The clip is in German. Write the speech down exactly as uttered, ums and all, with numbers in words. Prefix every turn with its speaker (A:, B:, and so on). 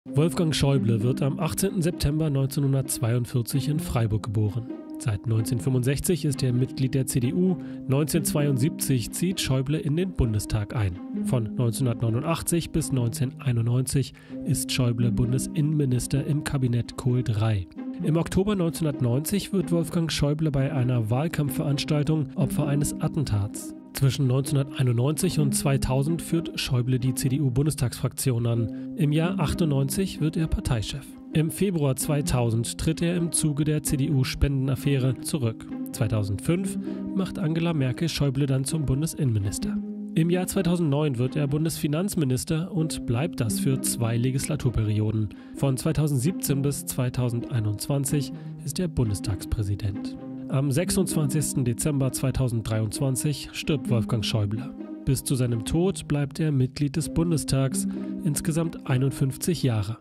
A: Wolfgang Schäuble wird am achtzehnten September neunzehnhundertzweiundvierzig in Freiburg geboren. Seit neunzehnhundertfünfundsechzig ist er Mitglied der C D U. neunzehnhundertzweiundsiebzig zieht Schäuble in den Bundestag ein. Von neunzehnhundertneunundachtzig bis neunzehnhunderteinundneunzig ist Schäuble Bundesinnenminister im Kabinett Kohl drei. Im Oktober neunzehnhundertneunzig wird Wolfgang Schäuble bei einer Wahlkampfveranstaltung Opfer eines Attentats. Zwischen neunzehnhunderteinundneunzig und zweitausend führt Schäuble die C D U-Bundestagsfraktion an. Im Jahr achtundneunzig wird er Parteichef. Im Februar zweitausend tritt er im Zuge der C D U-Spendenaffäre zurück. zweitausendfünf macht Angela Merkel Schäuble dann zum Bundesinnenminister. Im Jahr zweitausendneun wird er Bundesfinanzminister und bleibt das für zwei Legislaturperioden. Von zweitausendsiebzehn bis zweitausendeinundzwanzig ist er Bundestagspräsident. Am sechsundzwanzigsten Dezember zweitausenddreiundzwanzig stirbt Wolfgang Schäuble. Bis zu seinem Tod bleibt er Mitglied des Bundestags, insgesamt einundfünfzig Jahre.